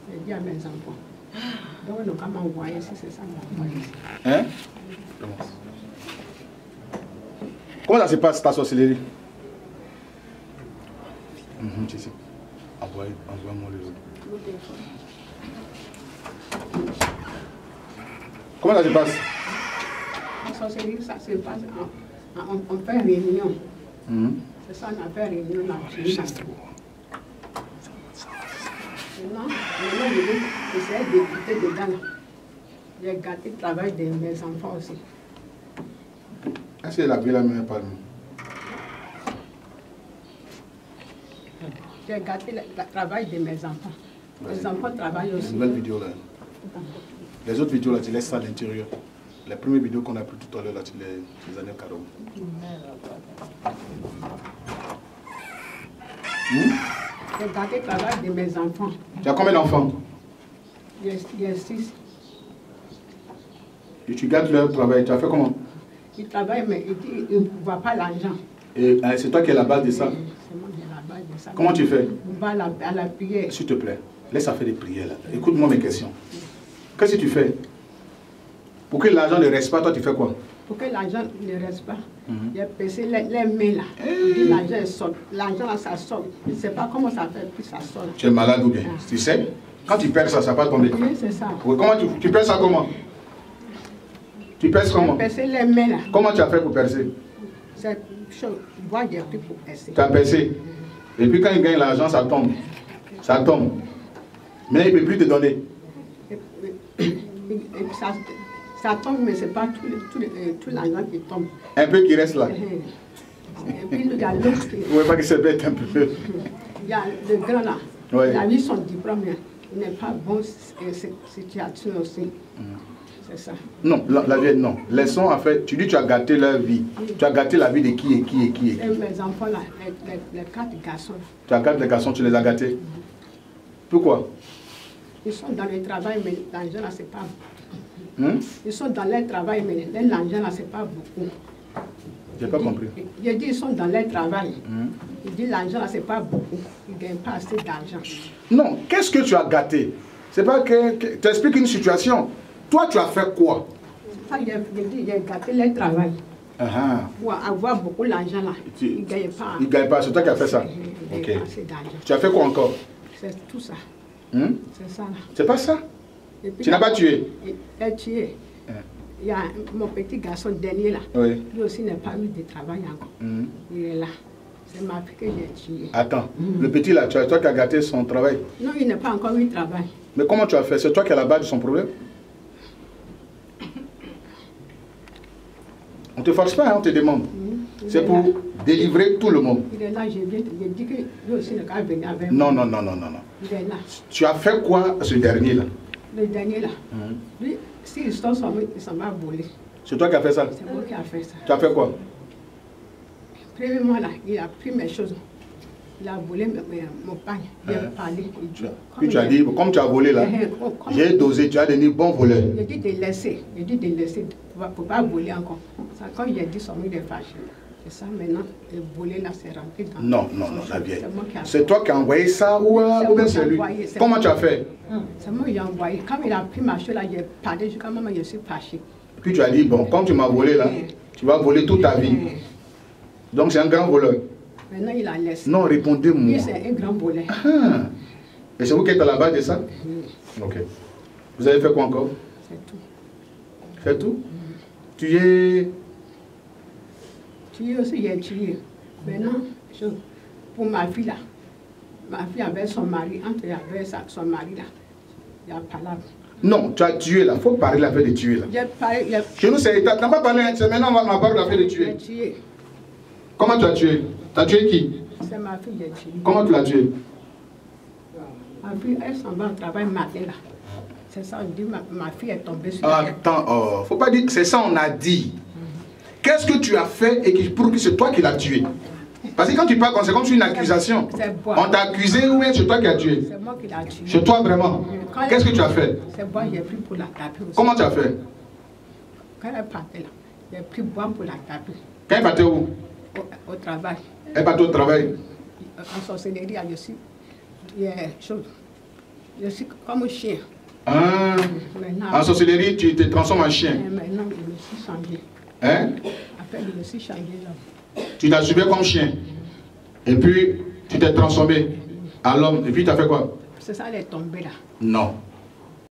J'ai dit à mes enfants. Donc, on va m'envoyer si c'est ça. Hein? Comment ça se passe ta sorcellerie? Tu sais. Envoie-moi les autres. Comment ça se passe? La sorcellerie, ça se passe. On fait réunion. C'est ça, on a fait réunion là. Maintenant, j'essaie d'écouter dedans. J'ai gâté le travail de mes enfants aussi. Est-ce que la vie la même parmi? J'ai gâté le travail de mes enfants. Les enfants travaillent aussi. Les nouvelles vidéos là. Les autres vidéos là, tu laisses ça à l'intérieur. Les premières vidéos qu'on a prises tout à l'heure là, tu les enlèves carrément. J'ai gâté le travail de mes enfants. Tu as combien d'enfants? Il y a 6. Et tu gardes leur travail, tu as fait comment? Ils travaillent, mais ils ne voient pas l'argent. Et c'est toi qui es la base de ça? C'est moi qui ai la base de ça. Comment tu fais? On va à la prière. S'il te plaît, laisse à faire des prières là. Écoute-moi mes questions. Qu'est-ce que tu fais? Pour que l'argent ne reste pas, toi tu fais quoi? Pour que l'argent ne reste pas, j'ai passé les mains là. L'argent sort. L'argent là, ça sort. Je ne sais pas comment ça fait, puis ça sort. Tu es malade ou bien? Tu sais? Quand tu perds ça, ça va pas tomber. Oui, c'est ça. Oui, comment tu perds ça comment? Tu perces comment? J'ai passé les mains là. Comment tu as fait pour percer? C'est chose. Moi, j'ai pris pour percer. Tu as percé. Et puis quand il gagne l'argent, ça tombe. Ça tombe. Mais il ne peut plus te donner. Et ça tombe, mais ce n'est pas tout l'argent qui tombe. Un peu qui reste là. Et puis il y a l'autre qui... Oui, pas que ça bête un peu. Il y a le grand là. Ouais. Il a eu son diplôme, il n'est pas bon situation aussi. C'est ça. Non, la vie, non. Laissons en fait, tu dis que tu as gâté leur vie. Tu as gâté la vie de qui et qui et qui et qui. Et mes enfants là, les 4 garçons. Tu as gâté les garçons, tu les as gâtés. Pourquoi? Ils sont dans le travail, mais l'argent là, c'est pas beaucoup. Ils sont dans leur travail, mais l'argent là, c'est pas beaucoup. J'ai pas compris. Je dis, ils sont dans leur travail. Il dit, l'argent là, c'est pas beaucoup. Ils ne gagnent pas assez d'argent. Non, qu'est-ce que tu as gâté? C'est pas que tu expliques une situation. Toi, tu as fait quoi? Ça, j'ai dit, j'ai gâté leur travail. Pour avoir beaucoup d'argent là. Ils ne gagnent pas. Ils ne gagnent pas, c'est toi qui as fait ça. Ils ne gagnent pas assez d'argent. Tu as fait quoi encore? C'est tout ça. C'est ça là. C'est pas ça? Tu n'as pas tué? Il a tué. Il y a mon petit garçon dernier là. Oui. Lui aussi n'a pas eu de travail encore. Il est là. C'est ma fille que j'ai tué. Attends, le petit là, c'est toi qui as gâté son travail? Non, il n'a pas encore eu de travail. Mais comment tu as fait? C'est toi qui as la base de son problème? On ne te force pas, hein, on te demande. C'est pour délivrer tout le monde. Il est là, j'ai dit que lui aussi n'a qu'à venir avec moi. Non. Il est là. Tu as fait quoi ce dernier là? Le dernier là. Lui, s'il sort, il s'en va voler. C'est toi qui as fait ça? C'est moi qui a fait ça. Tu as fait quoi? Premièrement là, il a pris mes choses. Il a volé mon pain. Il a parlé. Puis tu as dit, comme tu as volé là, j'ai dosé, tu as donné bon voleur. J'ai dit de laisser. J'ai dit de laisser. Pour ne pas voler encore. Ça, quand il a dit son il est fâché. C'est ça maintenant, le voler là, c'est rentré dans... Non, la vieille. C'est toi qui as envoyé ça ou bien c'est lui? Comment tu as fait? C'est moi qui ai envoyé. Quand il a pris ma chose là, j'ai parlé jusqu'à maman, je suis fâché. Puis tu as dit, bon, comme tu m'as volé là, tu vas voler toute ta vie. Donc c'est un grand voleur. Maintenant il a laissé. Non, répondez-moi. Oui, c'est un grand voleur. Et c'est vous qui êtes à la base de ça? Ok. Vous avez fait quoi encore? C'est tout. C'est tout? Tu es... Tu es aussi, j'ai tué. Maintenant, pour ma fille là, ma fille avait son mari, entre elle avait son mari là, il y a palabre. Non, tu as tué là. Il faut parler l'affaire de tuer là. Chez nous, c'est... Tu n'as pas parlé, c'est maintenant on va parler l'affaire de tuer. J'ai tué. Comment tu as tué? Tu as tué qui? C'est ma fille, j'ai tué. Comment tu l'as tué? Ma fille, elle s'en va au travail matin là. C'est ça, on dit, ma fille est tombée sur elle. Attends, faut pas dire que c'est ça, on a dit. Qu'est-ce que tu as fait et qui prouve que c'est toi qui l'as tué? Parce que quand tu parles, c'est comme sur une accusation. On t'a accusé ou bien c'est toi qui as tué? C'est moi qui l'ai tué. C'est toi vraiment? Qu'est-ce que tu as fait? C'est moi, j'ai pris pour la taper aussi. Comment tu as fait? Quand elle partait là, j'ai pris bois pour la taper. Quand elle partait où? Au travail. Elle partait au travail? En sorcellerie, je suis. Il y a chose. Je suis comme un chien. Hein? En sorcellerie, tu te transformes en chien. Maintenant, je me suis changé. Hein? Après, je me suis changé là. Tu t'as suivi comme chien. Et puis, tu t'es transformé à l'homme. Et puis, tu as fait quoi? C'est ça, elle est tombée là. Non.